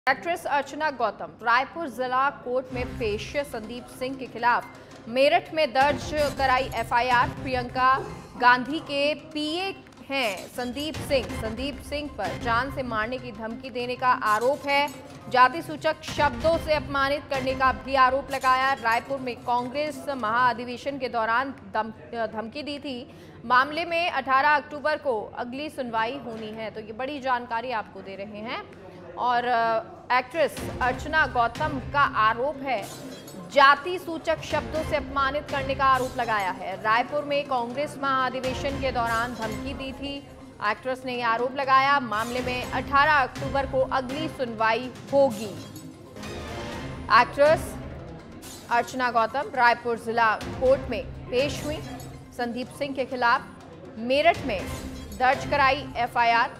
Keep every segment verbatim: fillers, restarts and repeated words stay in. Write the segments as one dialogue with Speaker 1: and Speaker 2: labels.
Speaker 1: Actress अर्चना गौतम रायपुर जिला court में पेश। संदीप सिंह के खिलाफ मेरठ में दर्ज कराई एफआईआर। प्रियंका गांधी के पीए हैं संदीप सिंह। संदीप सिंह पर जान से मारने की धमकी देने का आरोप है। जाति सूचक शब्दों से अपमानित करने का भी आरोप लगाया। रायपुर में कांग्रेस महाअधिवेशन के दौरान धमकी दी थी। मामले में अठारह अक्टूबर को अगली सुनवाई होनी है। तो ये बड़ी जानकारी आपको दे रहे हैं। और एक्ट्रेस अर्चना गौतम का आरोप है जाति सूचक शब्दों से अपमानित करने का आरोप लगाया है। रायपुर में कांग्रेस महाअधिवेशन के दौरान धमकी दी थी। एक्ट्रेस ने यह आरोप लगाया। मामले में अठारह अक्टूबर को अगली सुनवाई होगी। एक्ट्रेस अर्चना गौतम रायपुर जिला कोर्ट में पेश हुई। संदीप सिंह के खिलाफ मेरठ में दर्ज कराई एफआईआर।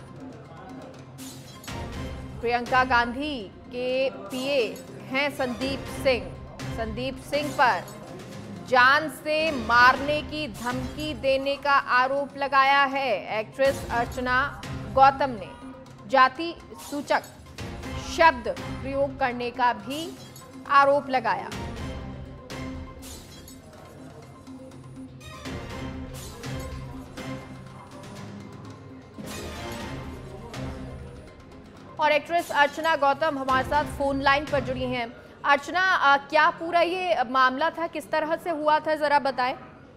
Speaker 1: प्रियंका गांधी के पीए हैं संदीप सिंह। संदीप सिंह पर जान से मारने की धमकी देने का आरोप लगाया है। एक्ट्रेस अर्चना गौतम ने जाति सूचक शब्द प्रयोग करने का भी आरोप लगाया। और एक्ट्रेस अर्चना गौतम हमारे साथ फोन लाइन पर जुड़ी हैं। अर्चना, आ, क्या पूरा ये मामला था, किस तरह से हुआ था, जरा बताएं।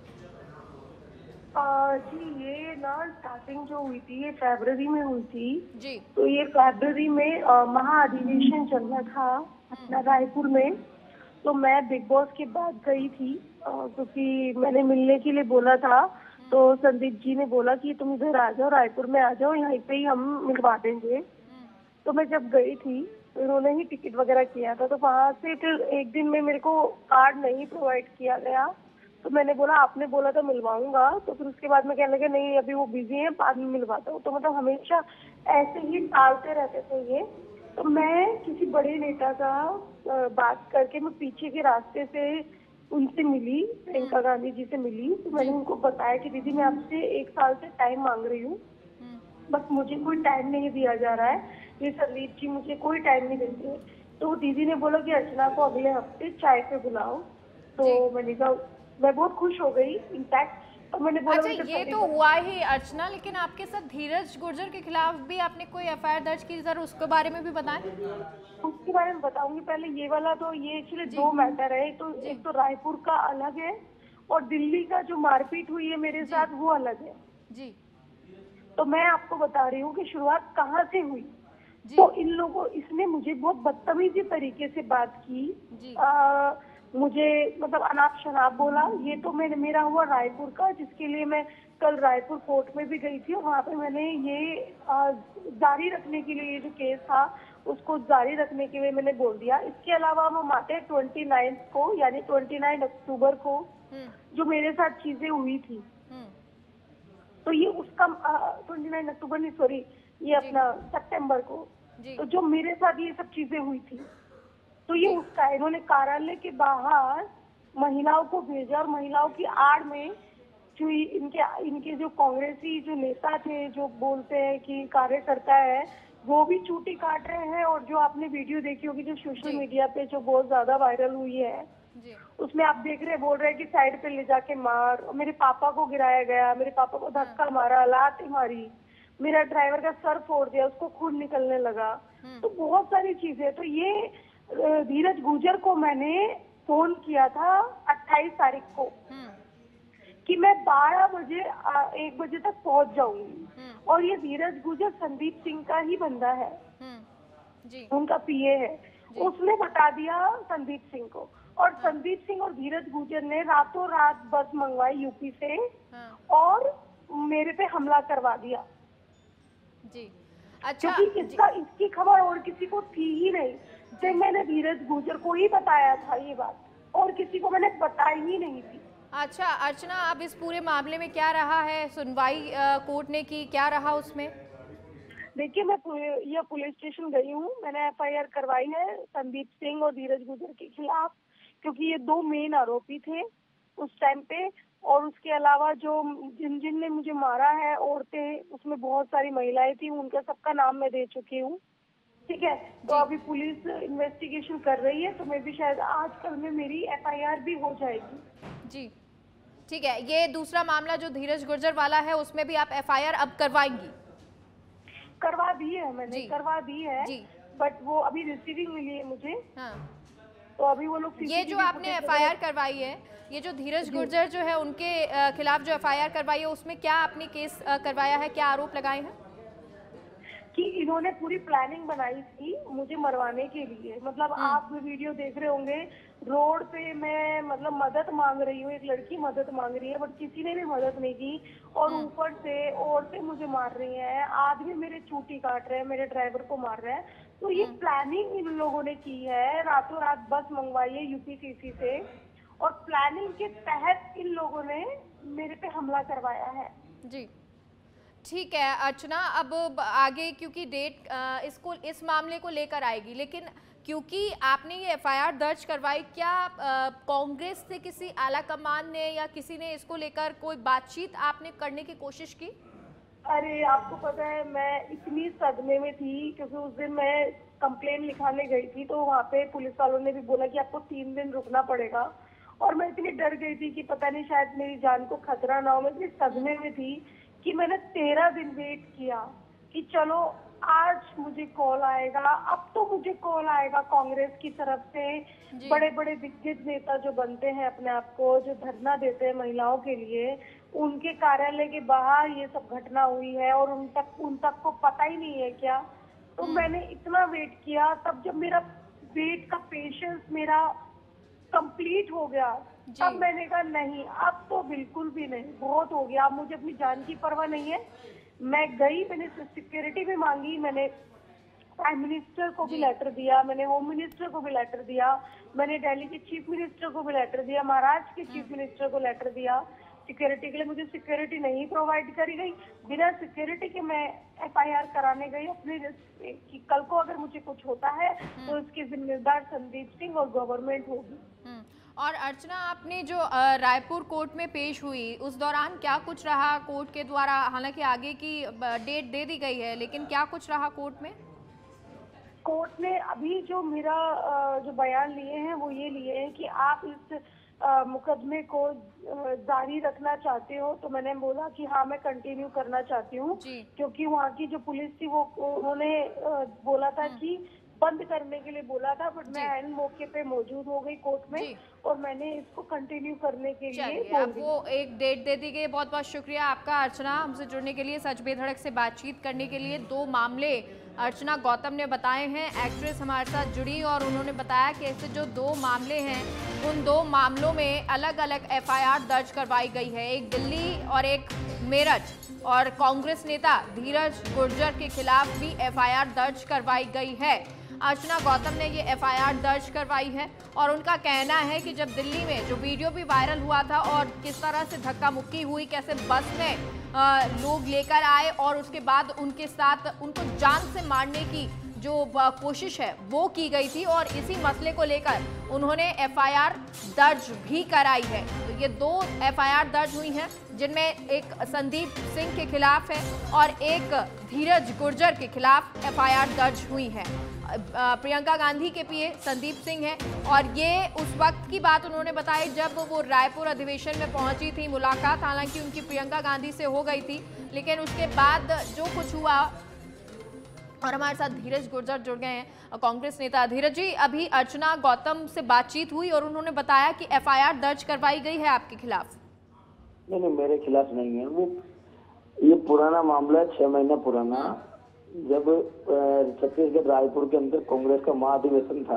Speaker 2: जी ये ना स्टार्टिंग जो हुई थी ये फरवरी में हुई थी
Speaker 1: जी।
Speaker 2: तो ये फरवरी में महाअधिवेशन चल रहा था अपना रायपुर में। तो मैं बिग बॉस के बाद गई थी क्योंकि तो मैंने मिलने के लिए बोला था। तो संदीप जी ने बोला कि तुम इधर आ जाओ, रायपुर में आ जाओ, यहीं पे ही हम मिलवा देंगे। तो मैं जब गई थी तो उन्होंने ही टिकट वगैरह किया था। तो वहाँ से फिर एक दिन में मेरे को कार्ड नहीं प्रोवाइड किया गया। तो मैंने बोला आपने बोला तो मिलवाऊंगा। तो फिर उसके बाद मैं कहने लगा नहीं अभी वो बिजी है, बाद में मिलवाता हूँ। तो मतलब हमेशा ऐसे ही टालते रहते थे ये। तो मैं किसी बड़े नेता का बात करके मैं पीछे के रास्ते से उनसे मिली, प्रियंका गांधी जी से मिली। तो मैंने उनको बताया कि दीदी मैं आपसे एक साल से टाइम मांग रही हूँ, बस मुझे कोई टाइम नहीं दिया जा रहा है। ये संदीप जी मुझे कोई टाइम नहीं देते। तो दीदी ने बोला कि अर्चना को अगले हफ्ते चाय पे बुलाओ। तो मैंने कहा मैं बहुत खुश हो गई इनफैक्ट। तो मैंने बोला
Speaker 1: अच्छा ये तो हुआ ही अर्चना, लेकिन आपके साथ धीरज गुर्जर के खिलाफ भी आपने कोई एफआईआर दर्ज की, सर उसके बारे में भी बताएं।
Speaker 2: उसके बारे में बताऊंगी। पहले ये वाला तो ये एक्चुअली दो मैटर है। तो एक तो रायपुर का अलग है और दिल्ली का जो मारपीट हुई है मेरे साथ वो अलग है
Speaker 1: जी।
Speaker 2: तो मैं आपको बता रही हूँ कि शुरुआत कहाँ से हुई। तो इन लोगों इसने मुझे बहुत बदतमीजी तरीके से बात की। आ, मुझे मतलब अनाप शनाप बोला। ये तो मैंने मेरा हुआ रायपुर का, जिसके लिए मैं कल रायपुर कोर्ट में भी गई थी और वहाँ पे मैंने ये आ, जारी रखने के लिए, ये जो केस था उसको जारी रखने के लिए मैंने बोल दिया। इसके अलावा हम आते हैं ट्वेंटी नाइन्थ को, यानी ट्वेंटी नाइन अक्टूबर को जो मेरे साथ चीजें हुई थी। तो ये उसका ट्वेंटी नाइन अक्टूबर नहीं सॉरी ये अपना सितंबर को। तो जो मेरे साथ ये सब चीजें हुई थी तो ये उसका है। इन्होंने कार्यालय के बाहर महिलाओं को भेजा और महिलाओं की आड़ में जो इनके इनके जो कांग्रेसी जो नेता थे जो बोलते हैं कि कार्यकर्ता है वो भी चूटी काट रहे हैं। और जो आपने वीडियो देखी होगी जो सोशल मीडिया पे जो बहुत ज्यादा वायरल हुई है उसमें आप देख रहे बोल रहे हैं कि साइड पे ले जाके मार। और मेरे पापा को गिराया गया, मेरे पापा को धक्का मारा, लात मारी, मेरा ड्राइवर का सर फोड़ दिया, उसको खून निकलने लगा। तो बहुत सारी चीजें। तो ये धीरज गुर्जर को मैंने फोन किया था अट्ठाईस तारीख को कि मैं बारह बजे एक बजे तक पहुंच जाऊंगी। और ये धीरज गुर्जर संदीप सिंह का ही बंदा है, उनका पीए है। उसने बता दिया संदीप सिंह को और संदीप सिंह और धीरज गुर्जर ने रातों रात बस मंगवाई यूपी से और मेरे पे हमला करवा दिया।
Speaker 1: जी अच्छा।
Speaker 2: क्योंकि इसका इसकी खबर और किसी को थी ही नहीं। जब मैंने धीरज गुर्जर को ही बताया था ये बात, और किसी को मैंने बताई ही नहीं थी।
Speaker 1: अच्छा अर्चना, अब इस पूरे मामले में क्या रहा है, सुनवाई कोर्ट ने की, क्या रहा उसमें?
Speaker 2: देखिए मैं यह पुलिस स्टेशन गई हूँ, मैंने एफआईआर करवाई है संदीप सिंह और धीरज गुर्जर के खिलाफ क्योंकि ये दो मेन आरोपी थे उस टाइम पे। और उसके अलावा जो जिन जिन ने मुझे मारा है औरतें, उसमें बहुत सारी महिलाएं थी, उनका सबका नाम मैं दे चुकी हूँ। ठीक है। तो अभी पुलिस इन्वेस्टिगेशन कर रही है, तो मैं भी शायद आज कल में मेरी एफ आई आर भी हो जाएगी।
Speaker 1: जी ठीक है। ये दूसरा मामला जो धीरज गुर्जर वाला है, उसमें भी आप एफ आई आर अब करवाएंगी?
Speaker 2: करवा दी है मैंने, करवा दी है
Speaker 1: जी।
Speaker 2: बट वो अभी रिसीविंग मिली है मुझे।
Speaker 1: हाँ।
Speaker 2: तो अभी वो लोग
Speaker 1: ये जो आपने एफ आई आर करवाई है, ये जो धीरज गुर्जर जो है उनके खिलाफ जो एफ आई आर करवाई है, उसमें क्या आपने केस करवाया है, क्या आरोप लगाए हैं?
Speaker 2: कि इन्होंने पूरी प्लानिंग बनाई थी मुझे मरवाने के लिए। मतलब आप भी वीडियो देख रहे होंगे, रोड पे मैं मतलब मदद मांग रही हूँ, एक लड़की मदद मांग रही है बट किसी ने भी मदद नहीं की, और ऊपर से औरतें मुझे मार रही हैं, आदमी मेरे चूटी काट रहे हैं, मेरे ड्राइवर को मार रहे हैं। तो ये प्लानिंग इन लोगों ने की है, रातों रात बस मंगवाई है यूपीसीसी से, और प्लानिंग के तहत इन लोगों ने मेरे पे हमला करवाया है।
Speaker 1: जी ठीक है अर्चना, अब आगे क्योंकि डेट इसको इस मामले को लेकर आएगी, लेकिन क्योंकि आपने ये एफ आई आर दर्ज करवाई, क्या कांग्रेस से किसी आला कमान ने या किसी ने इसको लेकर कोई बातचीत आपने करने की कोशिश की?
Speaker 2: अरे आपको पता है मैं इतनी सदमे में थी, क्योंकि उस दिन मैं कंप्लेन लिखाने गई थी, तो वहाँ पे पुलिस वालों ने भी बोला कि आपको तीन दिन रुकना पड़ेगा, और मैं इतनी डर गई थी कि पता नहीं शायद मेरी जान को खतरा ना हो। मैं इतनी सदमे में थी कि मैंने तेरह दिन वेट किया कि चलो आज मुझे कॉल आएगा। अब तो मुझे कॉल आएगा कांग्रेस की तरफ से, बड़े बड़े दिग्गज नेता जो बनते हैं अपने आप को, जो धरना देते हैं महिलाओं के लिए, उनके कार्यालय के बाहर ये सब घटना हुई है और उन तक उन तक को पता ही नहीं है क्या। तो मैंने इतना वेट किया, तब जब मेरा वेट का पेशेंस मेरा कंप्लीट हो गया, तब मैंने कहा नहीं अब तो बिल्कुल भी नहीं, बहुत हो गया, अब मुझे अपनी जान की परवाह नहीं है। मैं गई, मैंने सिक्योरिटी भी मांगी, मैंने प्राइम मिनिस्टर को भी लेटर दिया, मैंने होम मिनिस्टर को भी लेटर दिया, मैंने दिल्ली के चीफ मिनिस्टर को भी लेटर दिया, महाराष्ट्र के चीफ मिनिस्टर को लेटर दिया सिक्योरिटी के लिए। मुझे सिक्योरिटी नहीं प्रोवाइड करी गई, बिना सिक्योरिटी के मैं एफ आई आर कराने गई अपने कि कल को अगर मुझे कुछ होता है तो इसकी जिम्मेदार संदीप सिंह और गवर्नमेंट होगी।
Speaker 1: और अर्चना, आपने जो रायपुर कोर्ट में पेश हुई, उस दौरान क्या कुछ रहा कोर्ट के द्वारा? हालांकि आगे की डेट दे दी गई है, लेकिन क्या कुछ रहा कोर्ट में?
Speaker 2: कोर्ट ने अभी जो मेरा जो बयान लिए हैं वो ये लिए हैं कि आप इस मुकदमे को जारी रखना चाहते हो, तो मैंने बोला कि हाँ मैं कंटिन्यू करना चाहती हूँ, क्योंकि वहाँ की जो पुलिस थी वो उन्होंने बोला था कि बंद करने के लिए बोला था, बट मैं एन मौके पे मौजूद हो गई कोर्ट में और मैंने इसको कंटिन्यू करने के लिए
Speaker 1: आपको एक डेट दे दी गई। बहुत बहुत शुक्रिया आपका अर्चना, हमसे जुड़ने के लिए, सच बेधड़क से बातचीत करने के लिए। दो मामले अर्चना गौतम ने बताए हैं, एक्ट्रेस हमारे साथ जुड़ी और उन्होंने बताया कि ऐसे जो दो मामले हैं उन दो मामलों में अलग अलग एफ आई आर दर्ज करवाई गई है, एक दिल्ली और एक मेरठ, और कांग्रेस नेता धीरज गुर्जर के खिलाफ भी एफ आई आर दर्ज करवाई गई है। अर्चना गौतम ने ये एफ आई आर दर्ज करवाई है और उनका कहना है कि जब दिल्ली में जो वीडियो भी वायरल हुआ था और किस तरह से धक्का मुक्की हुई, कैसे बस में आ, लोग लेकर आए और उसके बाद उनके साथ उनको जान से मारने की जो कोशिश है वो की गई थी, और इसी मसले को लेकर उन्होंने एफ आई आर दर्ज भी कराई है। तो ये दो एफ आई आर दर्ज हुई हैं, जिनमें एक संदीप सिंह के खिलाफ है और एक धीरज गुर्जर के खिलाफ एफ आई आर दर्ज हुई है। प्रियंका गांधी के पीए संदीप सिंह है, और ये उस वक्त की बात उन्होंने बताई जब वो रायपुर अधिवेशन में पहुंची थी। मुलाकात हालांकि उनकी प्रियंका गांधी से हो गई थी, लेकिन उसके बाद जो कुछ हुआ, और हमारे साथ धीरज गुर्जर जुड़ गए हैं, कांग्रेस नेता। धीरज जी, अभी अर्चना गौतम से बातचीत हुई और उन्होंने बताया कि एफ आई आर दर्ज करवाई गई है आपके खिलाफ।
Speaker 3: नहीं नहीं, मेरे खिलाफ नहीं है, वो ये पुराना मामला है, छह महीना पुराना। जब छत्तीसगढ़ रायपुर के अंदर कांग्रेस का महाधिवेशन था,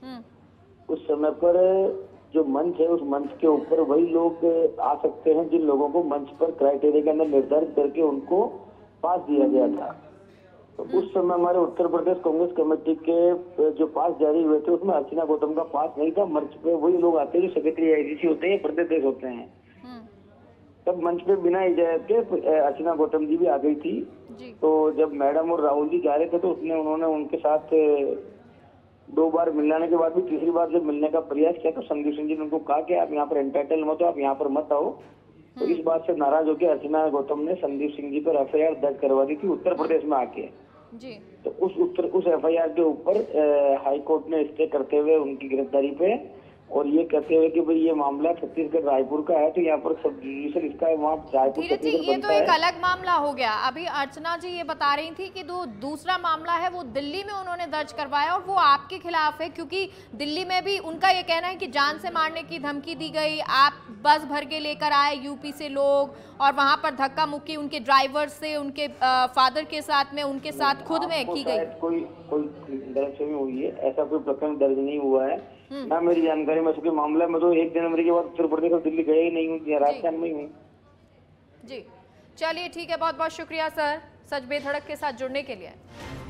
Speaker 3: उस समय पर जो मंच है, उस मंच के ऊपर वही लोग आ सकते हैं जिन लोगों को मंच पर क्राइटेरिया के अंदर निर्धारित करके उनको पास दिया गया था। तो उस समय हमारे उत्तर प्रदेश कांग्रेस कमेटी के जो पास जारी हुए थे उसमें अर्चना गौतम का पास नहीं था। मंच पे वही लोग आते हैं जो सेक्रेटरी आई सी सी होते हैं, प्रदेश होते हैं। तब मंच पे बिना इजाजत के अर्चना गौतम जी भी आ गई थी। तो जब मैडम और राहुल जी जा रहे थे तो उसने उन्होंने उनके साथ दो बार मिलाने के बाद भी तीसरी बार जब मिलने का प्रयास किया तो संदीप सिंह जी ने उनको कहा कि आप यहाँ पर एंटाइटल मत हो, आप यहाँ पर मत आओ। तो इस बात से नाराज होकर अर्चना गौतम ने संदीप सिंह जी पर एफ आई आर दर्ज करवा दी थी उत्तर प्रदेश में आके।
Speaker 1: जी।
Speaker 3: तो उस उत्तर उस एफ आई आर के ऊपर हाई कोर्ट ने स्टे करते हुए उनकी गिरफ्तारी पे और ये कहते हुए कि भाई ये मामला छत्तीसगढ़ रायपुर का है, तो यहाँ पर सब जुडिशियल इसका है, वहाँ रायपुर
Speaker 1: धीरज जी, ये तो एक अलग मामला हो गया। अभी अर्चना जी ये बता रही थी कि जो दूसरा मामला है वो दिल्ली में उन्होंने दर्ज करवाया और वो आपके खिलाफ है, क्योंकि दिल्ली में भी उनका ये कहना है कि जान से मारने की धमकी दी गई, आप बस भर के लेकर आए यूपी से लोग और वहां पर धक्का मुक्की उनके ड्राइवर से, उनके फादर के साथ में, उनके साथ खुद में की गई।
Speaker 3: कोई कोई गलतफहमी हुई है, ऐसा कोई प्रकरण दर्ज नहीं हुआ है ना मेरी जानकारी में। चूंकि मामला में तो एक जनवरी के बाद उत्तर प्रदेश और दिल्ली गए ही नहीं हूँ, राजस्थान में ही हूँ।
Speaker 1: जी चलिए ठीक है, बहुत बहुत शुक्रिया सर सच बेधड़क के साथ जुड़ने के लिए।